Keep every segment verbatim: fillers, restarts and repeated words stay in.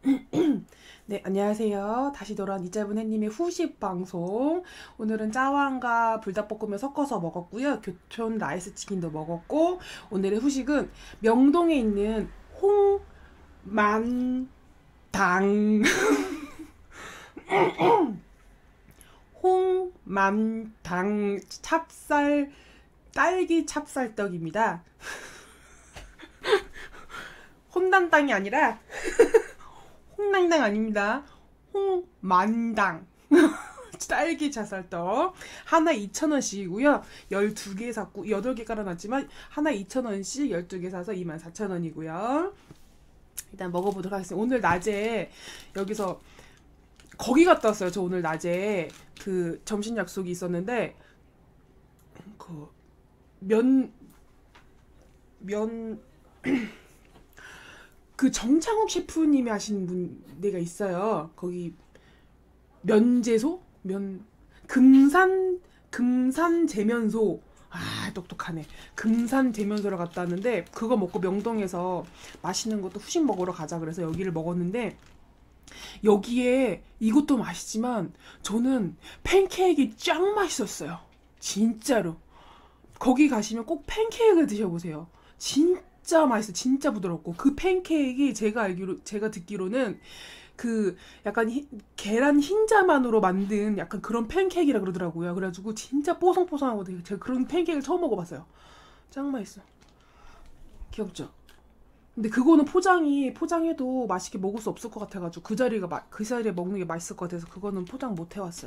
네, 안녕하세요. 다시 돌아온 이짧은 해님의 후식 방송. 오늘은 짜왕과 불닭볶음면 섞어서 먹었고요. 교촌 라이스 치킨도 먹었고, 오늘의 후식은 명동에 있는 홍만당, 홍만당 찹쌀, 딸기 찹쌀떡입니다. 혼단땅이 아니라 홍당당 아닙니다. 홍만당. 딸기 찹쌀떡 하나 이천 원씩이고요. 열두 개 샀고 여덟 개 깔아놨지만 하나 이천 원씩 열두 개 사서 이만 사천 원이고요. 일단 먹어보도록 하겠습니다. 오늘 낮에 여기서 거기 갔다 왔어요. 저 오늘 낮에 그 점심 약속이 있었는데 그 면 면 그 정창욱 셰프님이 하시는 분 데가 있어요. 거기 면제소? 면 금산 금산 제면소. 아, 똑똑하네. 금산 제면소를 갔다 왔는데 그거 먹고 명동에서 맛있는 것도 후식 먹으러 가자 그래서 여기를 먹었는데 여기에 이것도 맛있지만 저는 팬케이크 짱 맛있었어요. 진짜로. 거기 가시면 꼭 팬케이크를 드셔보세요. 진짜 맛있어. 진짜 부드럽고 그 팬케이크 제가 알기로 제가 듣기로는 그 약간 히, 계란 흰자만으로 만든 약간 그런 팬케이크라 그러더라고요. 그래가지고 진짜 뽀송뽀송하고 되게 제가 그런 팬케이크를 처음 먹어봤어요. 짱 맛있어. 귀엽죠? 근데 그거는 포장이 포장해도 맛있게 먹을 수 없을 것 같아가지고 그 자리가 마, 그 자리에 먹는 게 맛있을 것 같아서 그거는 포장 못 해왔어요.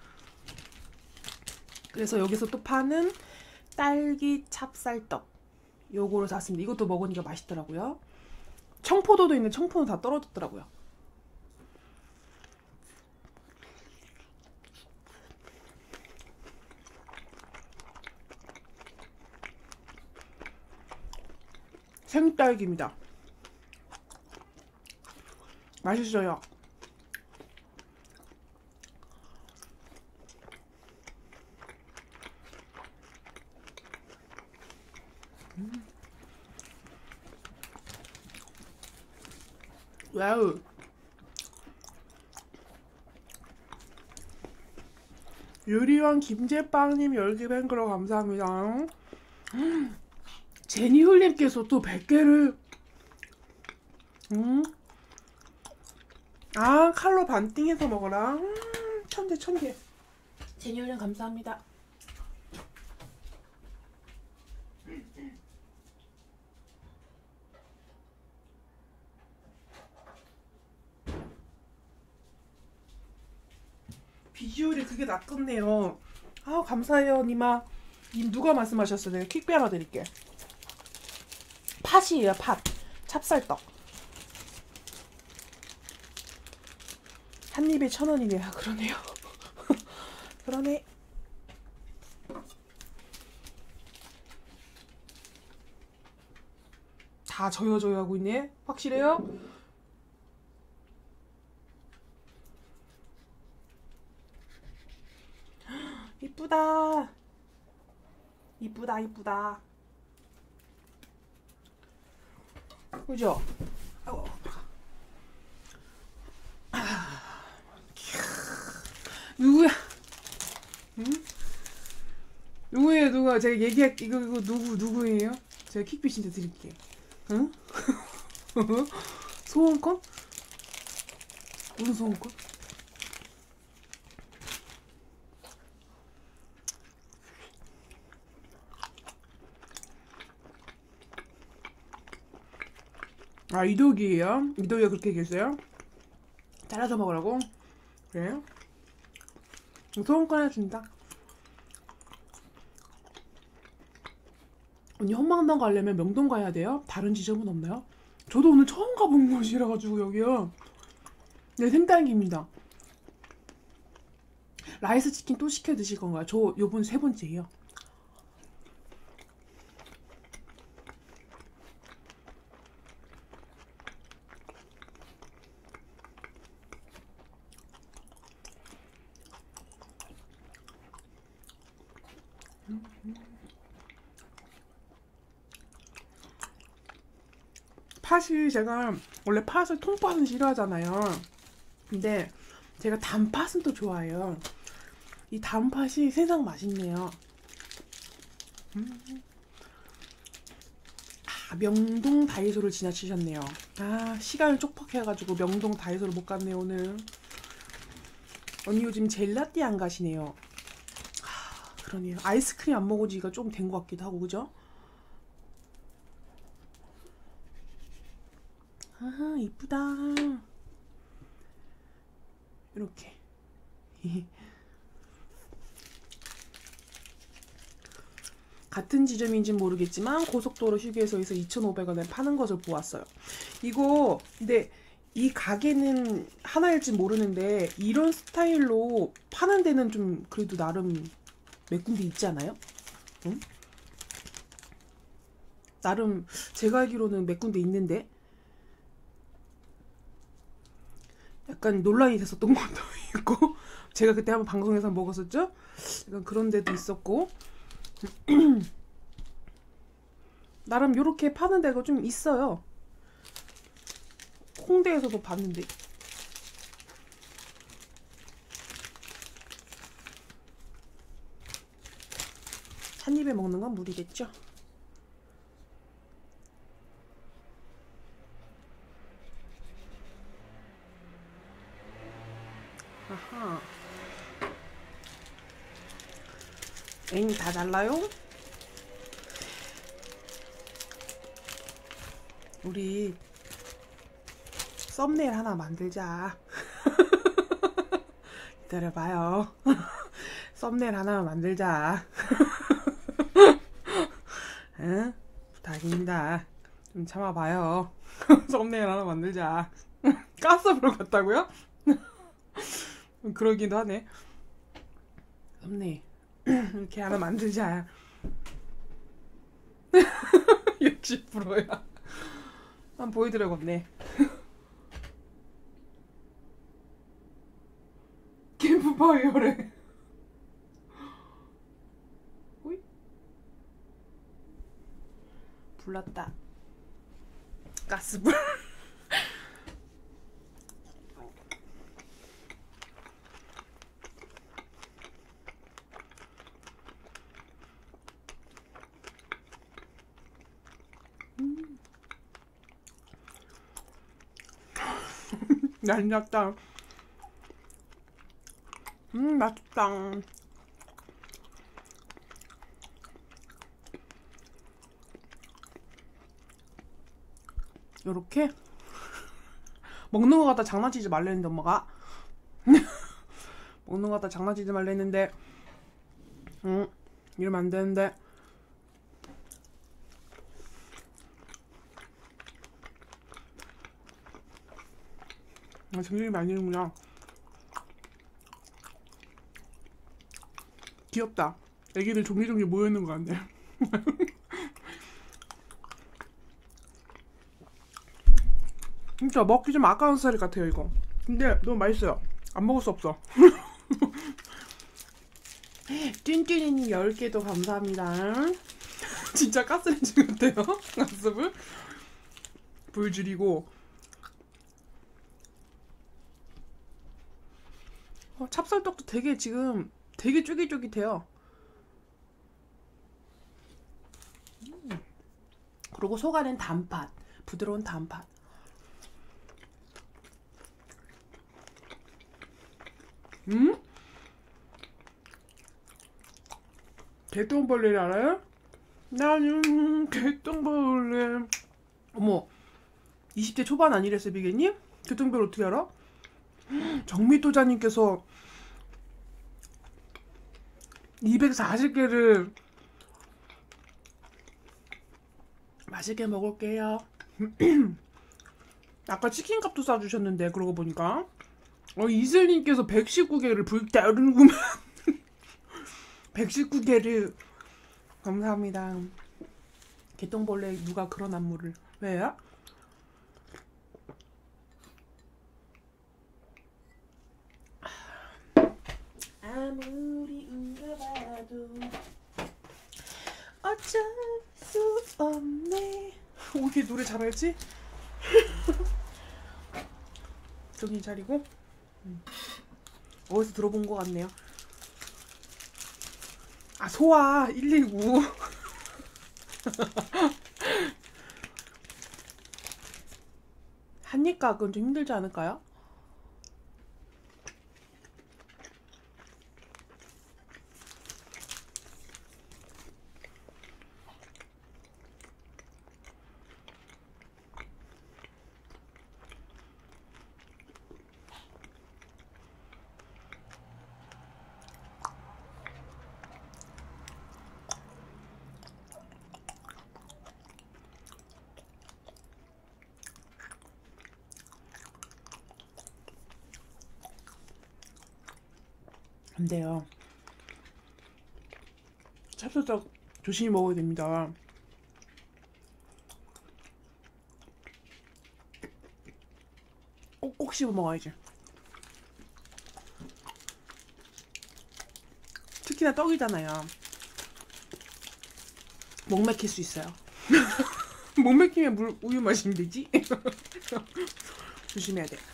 그래서 여기서 또 파는 딸기 찹쌀떡 요거를 샀습니다. 이것도 먹으니까 맛있더라고요. 청포도도 있는데 청포도는 다 떨어졌더라고요. 생딸기입니다. 맛있어요. 와우. 요리왕 김제빵님 열 개 팬클럽 감사합니다. 제니홀님께서 또 백 개를 음? 아 칼로 반띵해서 먹어라. 음, 천개 천개. 제니홀님 감사합니다. 비주얼이 그게 낫겠네요. 아 감사해요 니마. 님 누가 말씀하셨어요? 내가 퀵배 하나 드릴게. 팥이에요 팥. 찹쌀떡. 한 입에 천 원이네. 아 그러네요. 그러네. 다 저요저요 하고 있네. 확실해요? 이쁘다. 이쁘다 이쁘다. 그죠? 아우, 누구야? 응? 누구예요 누가? 제가 얘기할 이거 이거 누구 누구예요? 제가 킥빛인데 드릴게. 응? 소원권? 무슨 소원권? 아 이독이에요? 이독이가 그렇게 얘기했어요? 잘라서 먹으라고? 그래요? 소원권 하나 준다. 언니 헌망당 가려면 명동 가야 돼요? 다른 지점은 없나요? 저도 오늘 처음 가본 곳이라 가지고 여기요. 네 생딸기입니다. 라이스 치킨 또 시켜 드실 건가요? 저 요번 세 번째예요. 팥이 제가 원래 팥을 통팥은 싫어하잖아요. 근데 제가 단팥은 또 좋아해요. 이 단팥이 세상 맛있네요. 음. 아, 명동 다이소를 지나치셨네요. 아, 시간을 쪽박해가지고 명동 다이소를 못 갔네요 오늘. 언니 요즘 젤라띠 안 가시네요. 아, 그러네요. 아이스크림 안 먹은 지가 좀 된 것 같기도 하고, 그죠? 아, 이쁘다. 이렇게. 같은 지점인지는 모르겠지만 고속도로 휴게소에서 이천오백 원에 파는 것을 보았어요. 이거 근데 이 가게는 하나일지 모르는데 이런 스타일로 파는 데는 좀 그래도 나름 몇 군데 있지 않아요? 응? 나름 제가 알기로는 몇 군데 있는데 약간 논란이 됐었던 것도 있고 제가 그때 한번 방송에서 먹었었죠? 약간 그런 데도 있었고 나름 요렇게 파는 데가 좀 있어요. 홍대에서도 봤는데. 한 입에 먹는 건 무리겠죠? 아하. 애니 다 달라요? 우리 썸네일 하나 만들자. 기다려봐요. 썸네일 하나 만들자. 응? 부탁입니다. 좀 참아봐요. 썸네일 하나 만들자. 가스불 같다고요? 그러기도 하네. 썸네일 이렇게 하나 만들자. 육십 퍼센트야. 한번 보여드려야겠네. 캠프파이어래. 오이? 불났다. 가스불. 음. 얄밉다. 음, 맛있다. 요렇게 먹는 거 갖다 장난치지 말랬는데 엄마가 먹는 거 갖다 장난치지 말랬는데 응 이러면 안 되는데 아, 정신이 많이 드는구나. 귀엽다. 애기들 종기종기 모여있는 거 같네. 진짜 먹기 좀 아까운 스타일 같아요 이거. 근데 너무 맛있어요. 안 먹을 수 없어. 뚠뚠이님 열 개도 감사합니다. 진짜 가스레인지 같아요. 가스불 불 줄이고. 어, 찹쌀떡도 되게 지금 되게 쫄깃쫄깃해요. 음. 그리고 속안은 단팥, 부드러운 단팥. 음? 개똥벌레를 알아요? 나는 개똥벌레. 어머, 이십 대 초반 아니랬어요, 비계님? 개똥벌레 어떻게 알아? 정미도자님께서 이백사십 개를 맛있게 먹을게요. 아까 치킨값도 싸주셨는데 그러고 보니까 어, 이슬님께서 백십구 개를 불타오르는구만. 백십구 개를 감사합니다. 개똥벌레 누가 그런 안무를 왜요? 아무리 울어봐도 어쩔 수 없네. 오, 이게 노래 잘알지? 정신 차리고. 음. 어디서 들어본 것 같네요. 아, 소아 일일구. 한입각은 좀 힘들지 않을까요? 근데요, 찹쌀떡 조심히 먹어야 됩니다. 꼭꼭 씹어 먹어야지. 특히나 떡이잖아요. 목 막힐 수 있어요. 목 막히면 물, 우유 마시면 되지? 조심해야 돼.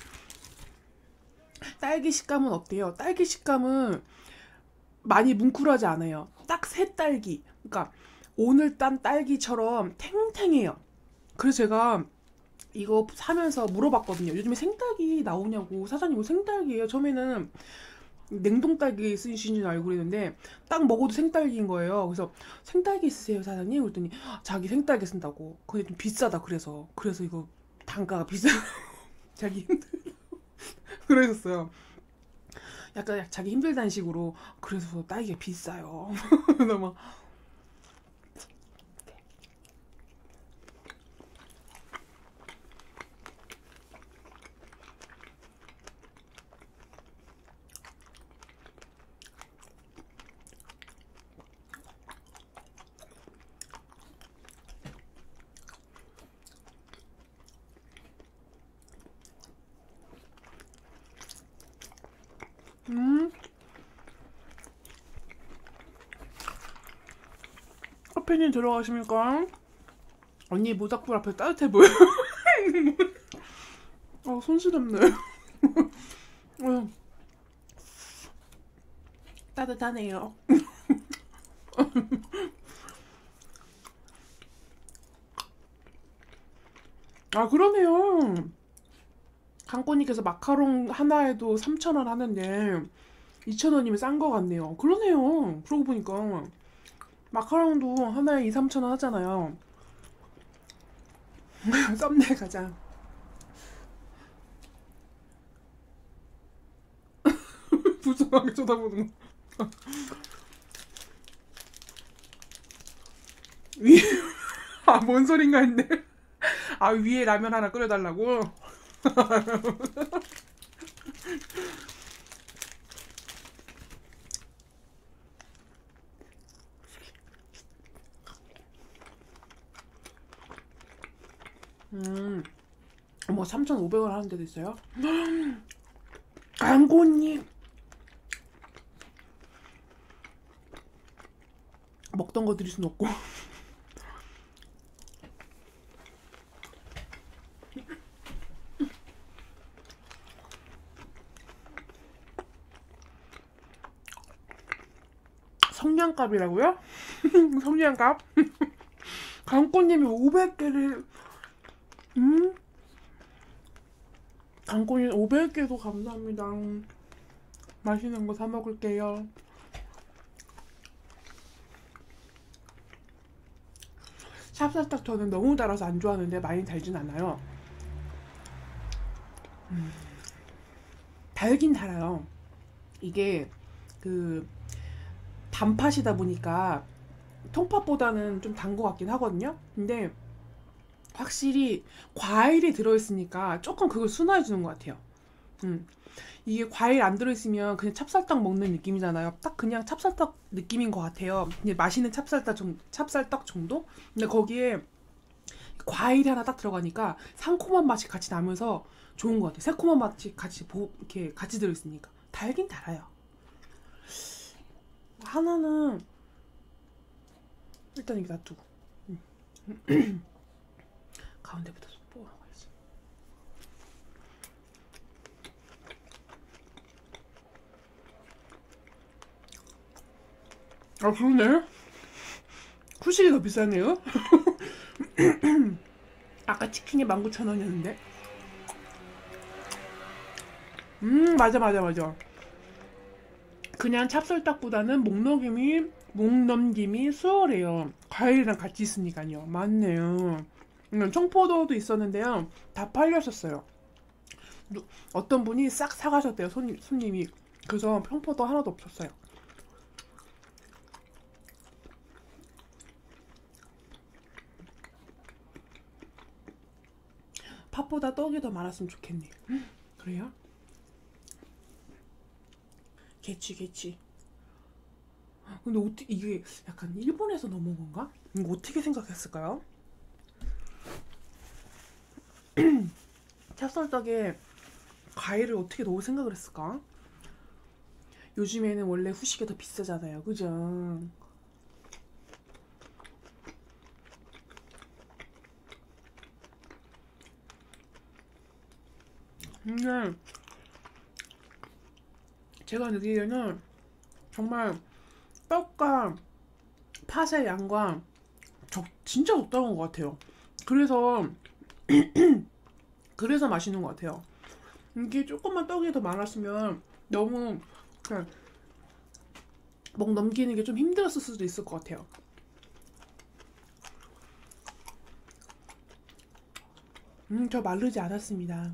딸기 식감은 어때요? 딸기 식감은 많이 뭉클하지 않아요. 딱 새 딸기. 그러니까 오늘 딴 딸기처럼 탱탱해요. 그래서 제가 이거 사면서 물어봤거든요. 요즘에 생딸기 나오냐고. 사장님 이거 생딸기예요. 처음에는 냉동딸기 쓰시는 줄 알고 그랬는데 딱 먹어도 생딸기인 거예요. 그래서 생딸기 쓰세요 사장님? 그랬더니 자기 생딸기 쓴다고. 근데 좀 비싸다 그래서. 그래서 이거 단가가 비싸. 자기 힘들. 그러셨어요. 약간 자기 힘들다는 식으로. 그래서 딸기가 비싸요. 그래서 막 음. 커피님 들어가십니까? 언니 모닥불 앞에 따뜻해 보여. 아, 손 시렵네. 어, 따뜻하네요. 아, 그러네요. 강꼬님께서 마카롱 하나에도 삼천 원 하는데 이천 원이면 싼 거 같네요. 그러네요. 그러고 보니까 마카롱도 하나에 이, 삼천 원 하잖아요. 썸네 가자. 불쌍하게 쳐다보는 거. 위에, 아, 뭔 소린가 했네. 아, 위에 라면 하나 끓여달라고? 음, 뭐 삼천오백 원 하는 데도 있어요? 강고님! 먹던 거 드릴 순 없고. 성냥갑이라고요? 성냥갑? 강꼬님이 오백 개를 음? 강꼬님 오백 개도 감사합니다. 맛있는 거 사 먹을게요. 찹쌀떡 저는 너무 달아서 안 좋아하는데 많이 달진 않아요. 음, 달긴 달아요. 이게 그 단팥이다 보니까 통팥보다는 좀 단 것 같긴 하거든요. 근데 확실히 과일이 들어있으니까 조금 그걸 순화해주는 것 같아요. 음. 이게 과일 안 들어있으면 그냥 찹쌀떡 먹는 느낌이잖아요. 딱 그냥 찹쌀떡 느낌인 것 같아요. 그냥 맛있는 찹쌀떡, 정, 찹쌀떡 정도? 근데 거기에 과일이 하나 딱 들어가니까 상콤한 맛이 같이 나면서 좋은 것 같아요. 새콤한 맛이 같이 보, 이렇게 같이 들어있으니까. 달긴 달아요. 하나는 일단 이거 놔두고 음. 가운데부터 뽑아가야지. 아 그러네. 후식이 더 비싸네요. 아까 치킨이 만 구천 원이었는데. 음 맞아 맞아 맞아. 그냥 찹쌀떡보다는 목넘김이 목넘김이 수월해요. 과일이랑 같이 있으니까요. 맞네요. 음, 청포도도 있었는데요. 다 팔렸었어요. 누- 어떤 분이 싹 사가셨대요. 손님, 손님이. 그래서 청포도 하나도 없었어요. 팥보다 떡이 더 많았으면 좋겠네. 음, 그래요? 개취 개취. 근데 어떻게 이게 약간 일본에서 넘어온 건가? 이거 어떻게 생각했을까요? 찹쌀떡에 과일을 어떻게 넣을 생각을 했을까? 요즘에는 원래 후식이 더 비싸잖아요. 그죠? 근데 제가 느끼기에는 정말 떡과 팥의 양과 적, 진짜 적당한 것 같아요. 그래서 그래서 맛있는 것 같아요. 이게 조금만 떡이 더 많았으면 너무 그냥 목 넘기는 게 좀 힘들었을 수도 있을 것 같아요. 음, 저 마르지 않았습니다.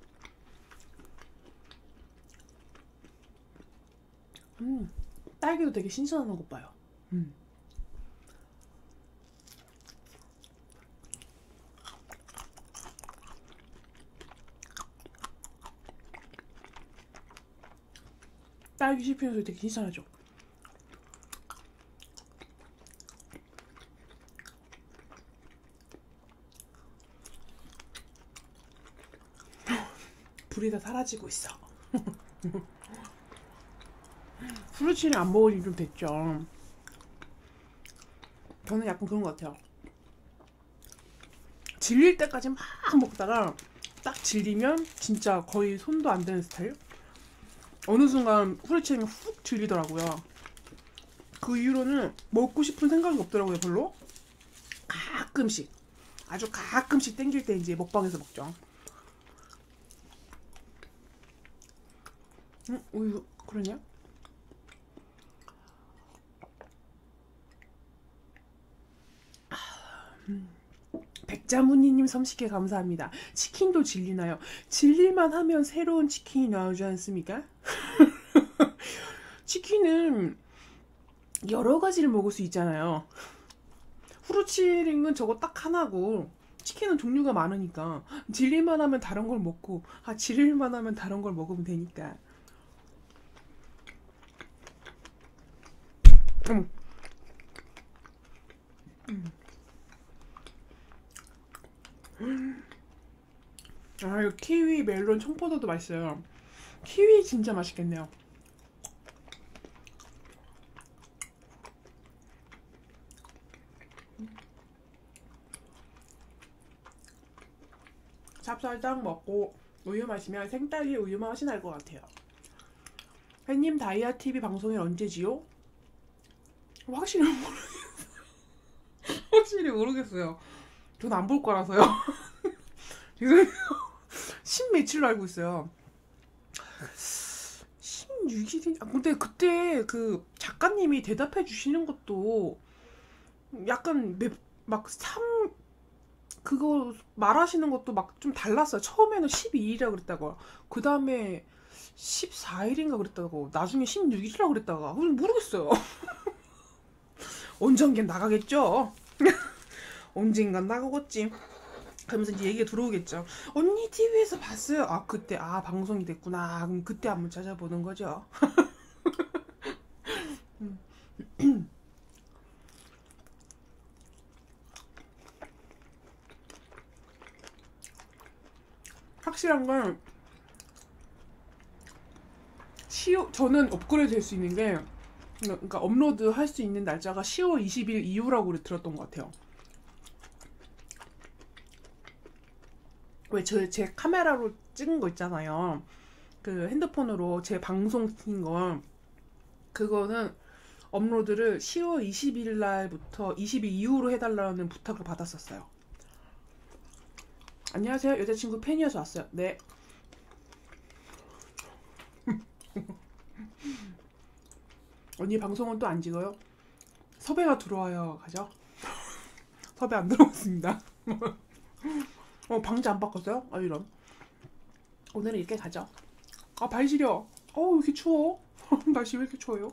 음, 딸기도 되게 신선한 것 봐요. 음. 딸기 씹히는 소리 되게 신선하죠. 불이 다 사라지고 있어. 후르츠를 안 먹은 지 좀 됐죠. 저는 약간 그런 것 같아요. 질릴 때까지 막 먹다가 딱 질리면 진짜 거의 손도 안 대는 스타일? 어느 순간 후레치면 훅 질리더라고요. 그 이후로는 먹고 싶은 생각이 없더라고요, 별로. 가끔씩. 아주 가끔씩 땡길 때 이제 먹방에서 먹죠. 응? 우유, 그러냐? 백자무니님 섬식회 감사합니다. 치킨도 질리나요? 질릴만 하면 새로운 치킨이 나오지 않습니까? 치킨은 여러 가지를 먹을 수 있잖아요. 후르치링은 저거 딱 하나고 치킨은 종류가 많으니까 질릴만 하면 다른 걸 먹고 아 질릴만 하면 다른 걸 먹으면 되니까. 음. 아 이거 키위, 멜론, 청포도도 맛있어요. 키위 진짜 맛있겠네요. 찹쌀떡 먹고 우유 마시면 생딸기 우유 맛이 날 것 같아요. 햇님 다이아 티비 방송이 언제지요? 확실히 모르, 확실히 모르겠어요. 전 안 볼 거라서요. 지금 십 며칠로 알고 있어요. 십육 일이. 아, 근데 그때 그 작가님이 대답해 주시는 것도 약간 맵, 막 삼, 그거 말하시는 것도 막 좀 달랐어요. 처음에는 십이 일이라 그랬다가, 그 다음에 십사 일인가 그랬다고, 나중에 십육 일이라 그랬다가, 모르겠어요. 언젠간 나가겠죠? 언젠간 나가겠지. 그러면서 이제 얘기가 들어오겠죠. 언니 티비에서 봤어요. 아, 그때, 아, 방송이 됐구나. 그럼 그때 한번 찾아보는 거죠. 확실한 건, 시오, 저는 업그레이드 될 수 있는 게, 그러니까 업로드 할 수 있는 날짜가 시월 이십 일 이후라고 들었던 것 같아요. 왜 저 제 카메라로 찍은 거 있잖아요. 그 핸드폰으로 제 방송 킨 거. 그거는 업로드를 시월 이십일 날부터 이십 일 이후로 해달라는 부탁을 받았었어요. 안녕하세요. 여자친구 팬이어서 왔어요. 네. 언니 방송은 또 안 찍어요? 섭외가 들어와요. 가죠? 섭외 안 들어왔습니다. 어, 방지 안 바꿨어요? 아, 이런. 오늘은 이렇게 가죠. 아, 발 시려. 어, 왜 이렇게 추워? 날씨 왜 이렇게 추워요?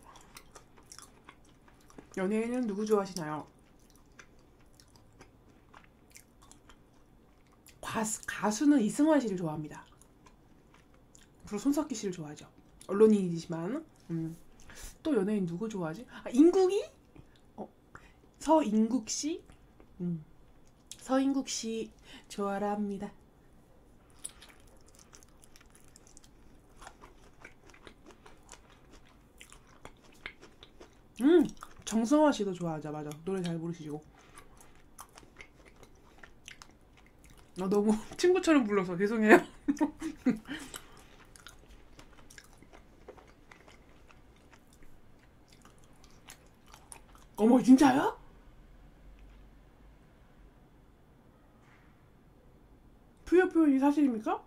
연예인은 누구 좋아하시나요? 가수, 가수는 이승환 씨를 좋아합니다. 그리고 손석희 씨를 좋아하죠. 언론인이지만. 음. 또 연예인 누구 좋아하지? 아, 인국이? 어, 서인국 씨? 음. 서인국 씨 좋아랍니다. 음, 정성화 씨도 좋아하자. 맞아. 노래 잘 부르시고. 나 너무 친구처럼 불러서 죄송해요. 어머, 진짜요? 부여 표현이 사실입니까?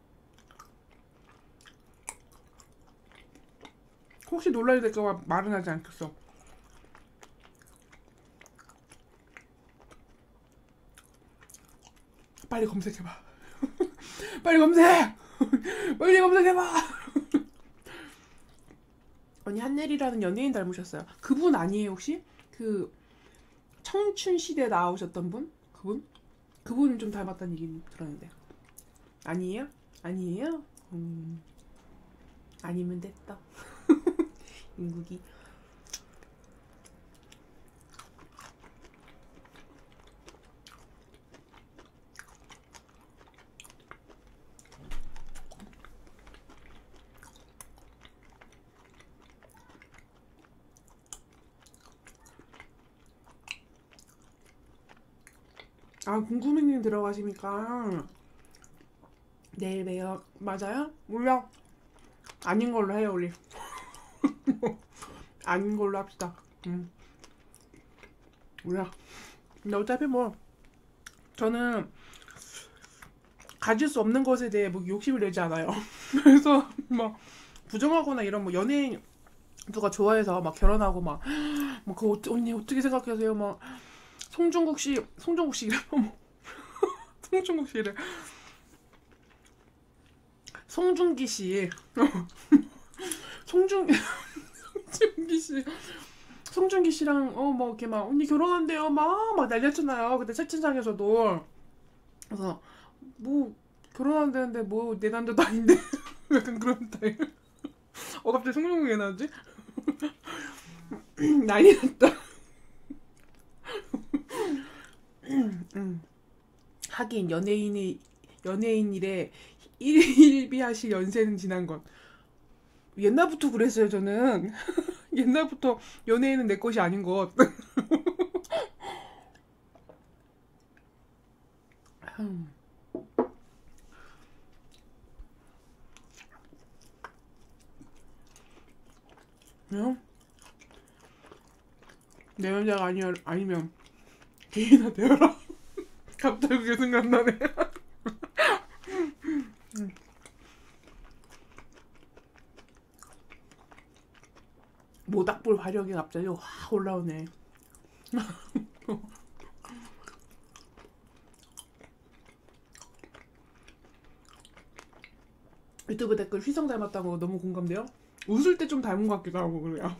혹시 놀라야 될까봐 말은 하지 않겠어. 빨리 검색해봐. 빨리 검색! 빨리 검색해봐! 언니 한예리라는 연예인 닮으셨어요. 그분 아니에요 혹시? 그 청춘시대 나오셨던 분? 그분? 그분은 좀 닮았다는 얘기 들었는데. 아니에요? 아니에요? 음... 아니면 됐다. 인국이. 아, 궁금해님 들어가십니까? 내일 봬요. 맞아요? 몰라. 아닌 걸로 해요 우리. 아닌 걸로 합시다. 음. 몰라. 근데 어차피 뭐 저는 가질 수 없는 것에 대해 뭐 욕심을 내지 않아요. 그래서 막 부정하거나 이런 뭐 연예인 누가 좋아해서 막 결혼하고 막 뭐 그거 어쩌- 언니 어떻게 생각하세요? 막 송중국 씨, 송중국 씨래. 어머. 송중국 씨래. 송중기 씨. 송중 송중기 씨. 송중기 씨랑 어 뭐 이렇게 막 언니 결혼한대요 막 막 난리쳤잖아요. 그때 채팅창에서도. 그래서 뭐 결혼한다는데 뭐 내 남자도 아닌데 약간 그런 스타일. 어 갑자기 송중국이 왜 나왔지? 난리 났다. 음. 하긴 연예인이 연예인일에 일비하실 연세는 지난 것. 옛날부터 그랬어요 저는. 옛날부터 연예인은 내 것이 아닌 것. 음. 응? 내 여자가 아니, 아니면 개인화 되어라. 갑자기 그게 생각나네. 음. 모닥불 화력이 갑자기 확 올라오네. 유튜브 댓글 휘성 닮았다고 너무 공감돼요. 웃을 때 좀 닮은 것 같기도 하고 그래요.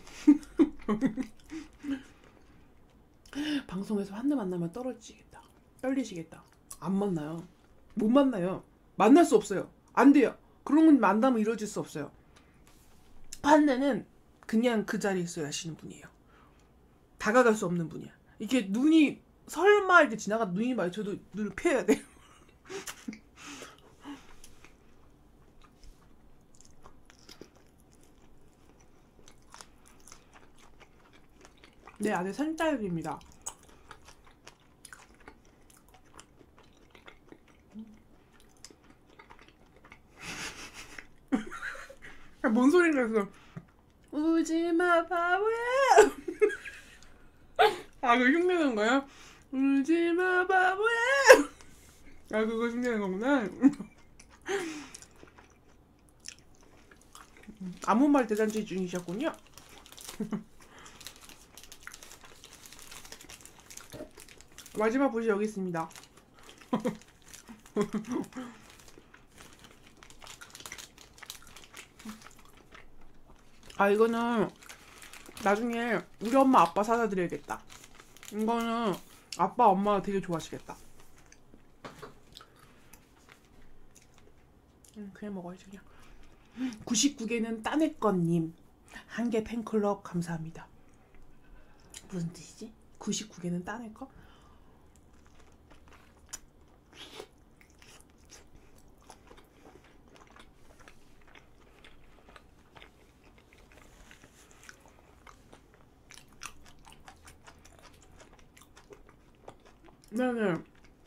방송에서 한 대 만나면 떨어지겠다. 떨리시겠다. 안 만나요. 못 만나요. 만날 수 없어요. 안 돼요. 그런 건 만나면 이루어질 수 없어요. 한 대는 그냥 그 자리에 있어야 하시는 분이에요. 다가갈 수 없는 분이야. 이렇게 눈이 설마 이렇게 지나가 눈이 마주쳐도 눈을 피해야 돼요. 내 아들 산딸기입니다. 뭔 소린가 해서 울지마 바보야 아, 그거 흉내낸 거야? 울지마 바보야. 아, 그거 흉내낸 거구나. 아무 말 대잔치 중이셨군요. 마지막 붓이 여기 있습니다. 아, 이거는 나중에 우리 엄마 아빠 사다 드려야겠다. 이거는 아빠 엄마가 되게 좋아하시겠다. 음, 그냥 먹어야지 그냥. 구십구 개는 따내꺼님 한 개 팬클럽 감사합니다. 무슨 뜻이지? 구십구 개는 따내꺼? 네네.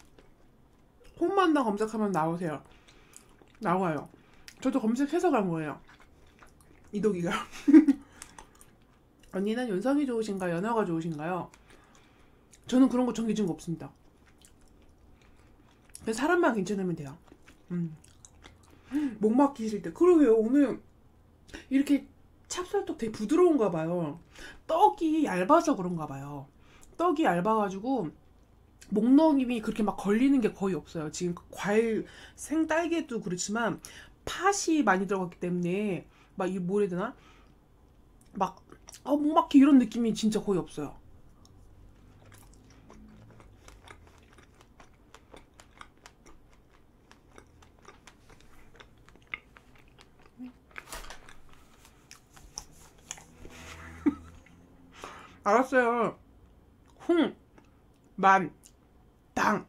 홈만다 검색하면 나오세요. 나와요. 저도 검색해서 간 거예요. 이도기가. 언니는 연성이 좋으신가요? 연하가 좋으신가요? 저는 그런 거 정해진 거 없습니다. 그냥 사람만 괜찮으면 돼요. 음. 목 막히실 때. 그러게요. 오늘 이렇게 찹쌀떡 되게 부드러운가 봐요. 떡이 얇아서 그런가 봐요. 떡이 얇아가지고 목넘김이 그렇게 막 걸리는 게 거의 없어요. 지금 과일 생딸기도 그렇지만 팥이 많이 들어갔기 때문에 막 이 뭐라 해야 되나? 막 어, 목 막히 이런 느낌이 진짜 거의 없어요. 알았어요. 흥, 만, 당.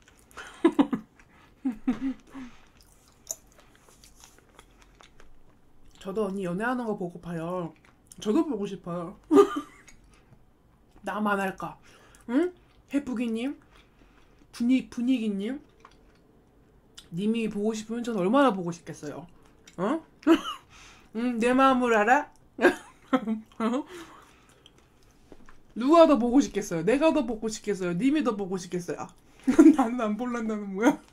저도 언니 연애하는 거 보고 봐요. 저도 보고 싶어요. 나만 할까? 응? 해프기님, 분위 분위기님, 님이 보고 싶으면 전 얼마나 보고 싶겠어요. 어? 응, 내 마음을 알아? 누가 더 보고 싶겠어요? 내가 더 보고 싶겠어요? 님이 더 보고 싶겠어요? 나는 안 볼란다는 뭐야?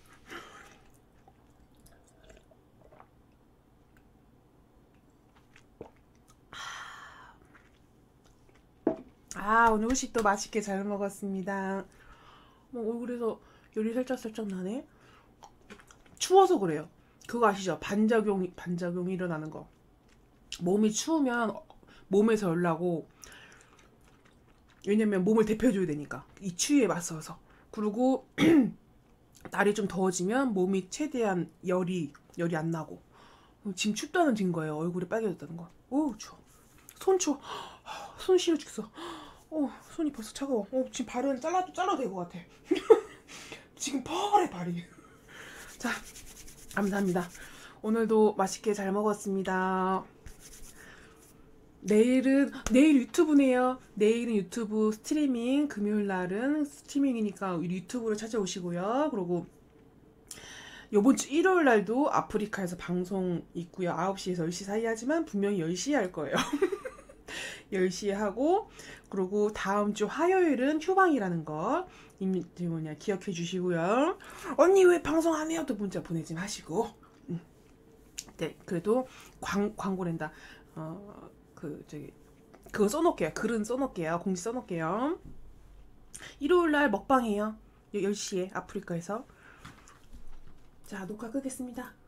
아, 오늘 후식도 맛있게 잘 먹었습니다. 뭐 얼굴에서 열이 살짝 살짝 나네. 추워서 그래요. 그거 아시죠? 반작용 반작용이 일어나는 거. 몸이 추우면 몸에서 열 나고, 왜냐면 몸을 데펴줘야 되니까 이 추위에 맞서서. 그리고 날이 좀 더워지면 몸이 최대한 열이 열이 안 나고. 지금 춥다는 증거예요. 얼굴이 빨개졌다는 거. 오, 추워. 손 추워. 손 시려 죽겠어. 어, 손이 벌써 차가워. 어, 지금 발은 잘라도 잘라도 될 것 같아. 지금 펄해 발이. 자, 감사합니다. 오늘도 맛있게 잘 먹었습니다. 내일은 내일 유튜브네요. 내일은 유튜브 스트리밍, 금요일 날은 스트리밍이니까 유튜브를 찾아오시고요. 그리고 요번 주 일요일 날도 아프리카에서 방송 있고요. 아홉 시에서 열 시 사이 하지만 분명히 열 시에 할 거예요. 열 시에 하고, 그리고 다음 주 화요일은 휴방이라는 거 이미 뭐냐 기억해 주시고요. 언니 왜 방송 안 해요? 또 문자 보내지 마시고. 음. 네, 그래도 광, 광고랜다. 어, 그 저기 그거 써놓을게요. 글은 써놓을게요. 공지 써놓을게요. 일요일날 먹방해요. 열 시에 아프리카에서. 자, 녹화 끄겠습니다.